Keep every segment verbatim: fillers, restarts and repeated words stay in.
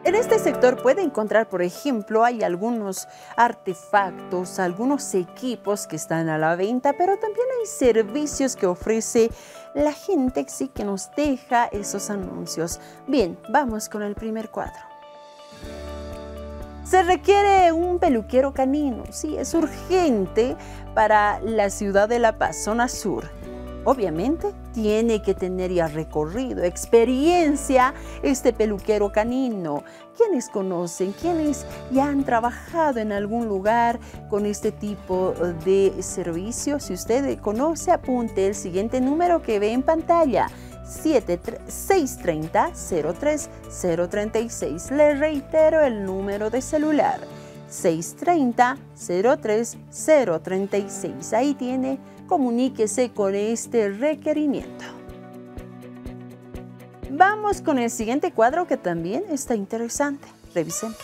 En este sector puede encontrar, por ejemplo, hay algunos artefactos, algunos equipos que están a la venta, pero también hay servicios que ofrece la gente sí, que nos deja esos anuncios. Bien, vamos con el primer cuadro. Se requiere un peluquero canino, sí, es urgente para la ciudad de La Paz, zona sur. Obviamente tiene que tener ya recorrido, experiencia este peluquero canino. ¿Quiénes conocen? ¿Quiénes ya han trabajado en algún lugar con este tipo de servicio? Si usted conoce, apunte el siguiente número que ve en pantalla. seis tres cero, cero tres cero tres seis. Le reitero el número de celular. seis tres cero, cero tres cero tres seis. Ahí tiene, comuníquese con este requerimiento. Vamos con el siguiente cuadro que también está interesante. Revisemos.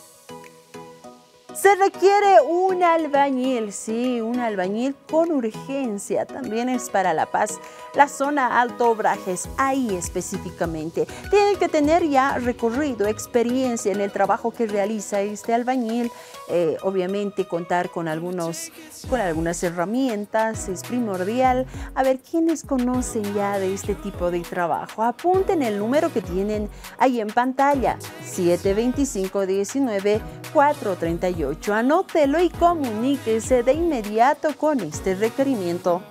Se requiere un albañil, sí, un albañil con urgencia. También es para La Paz, la zona Alto Obrajes, ahí específicamente. Tiene que tener ya recorrido, experiencia en el trabajo que realiza este albañil. Eh, obviamente contar con, algunos, con algunas herramientas es primordial. A ver, ¿quiénes conocen ya de este tipo de trabajo? Apunten el número que tienen ahí en pantalla, siete dos cinco, uno nueve, cuatro tres ocho. Anótelo y comuníquese de inmediato con este requerimiento.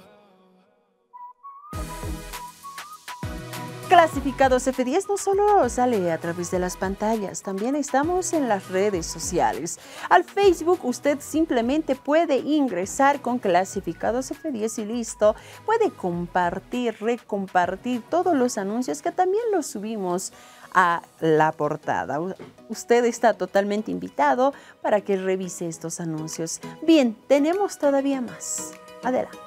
Clasificados F diez no solo sale a través de las pantallas, también estamos en las redes sociales. Al Facebook usted simplemente puede ingresar con Clasificados F diez y listo. Puede compartir, recompartir todos los anuncios que también los subimos a la portada. Usted está totalmente invitado para que revise estos anuncios. Bien, tenemos todavía más. Adelante.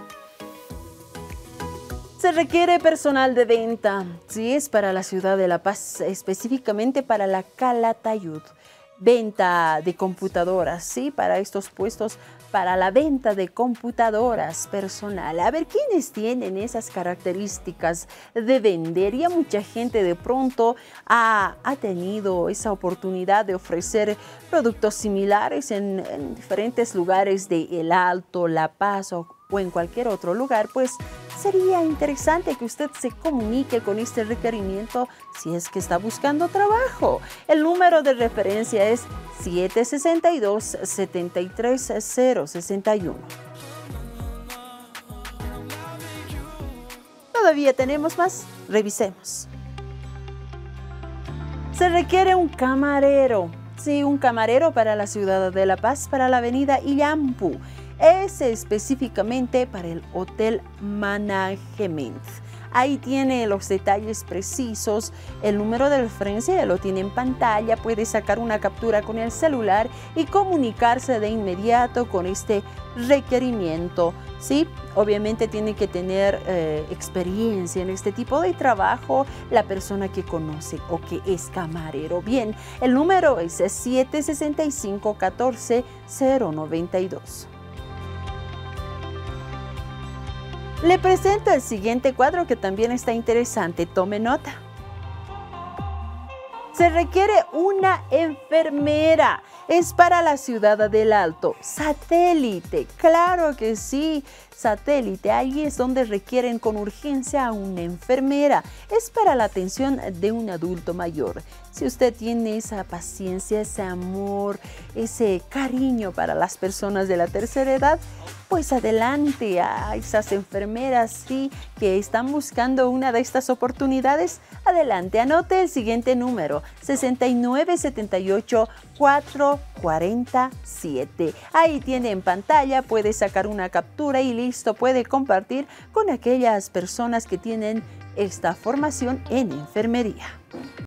Se requiere personal de venta, sí, es para la ciudad de La Paz, específicamente para la Calatayud. Venta de computadoras, sí, para estos puestos, para la venta de computadoras personal. A ver, ¿quiénes tienen esas características de vender? Ya mucha gente de pronto ha, ha tenido esa oportunidad de ofrecer productos similares en, en diferentes lugares de El Alto, La Paz o, o en cualquier otro lugar, pues sería interesante que usted se comunique con este requerimiento si es que está buscando trabajo. El número de referencia es siete seis dos, siete tres cero seis uno. Todavía tenemos más. Revisemos. Se requiere un camarero. Sí, un camarero para la ciudad de La Paz, para la avenida Illampu. Es específicamente para el Hotel Management. Ahí tiene los detalles precisos, el número de referencia ya lo tiene en pantalla, puede sacar una captura con el celular y comunicarse de inmediato con este requerimiento. Sí, obviamente tiene que tener eh, experiencia en este tipo de trabajo la persona que conoce o que es camarero. Bien, el número es siete seis cinco, uno cuatro, cero nueve dos. Le presento el siguiente cuadro que también está interesante. Tome nota. Se requiere una enfermera. Es para la ciudad del Alto. Satélite, claro que sí. Satélite, ahí es donde requieren con urgencia a una enfermera. Es para la atención de un adulto mayor. Si usted tiene esa paciencia, ese amor, ese cariño para las personas de la tercera edad, pues adelante a esas enfermeras sí, que están buscando una de estas oportunidades. Adelante, anote el siguiente número, seis nueve siete ocho, cuatro cuatro siete. Ahí tiene en pantalla, puede sacar una captura y listo, puede compartir con aquellas personas que tienen esta formación en enfermería.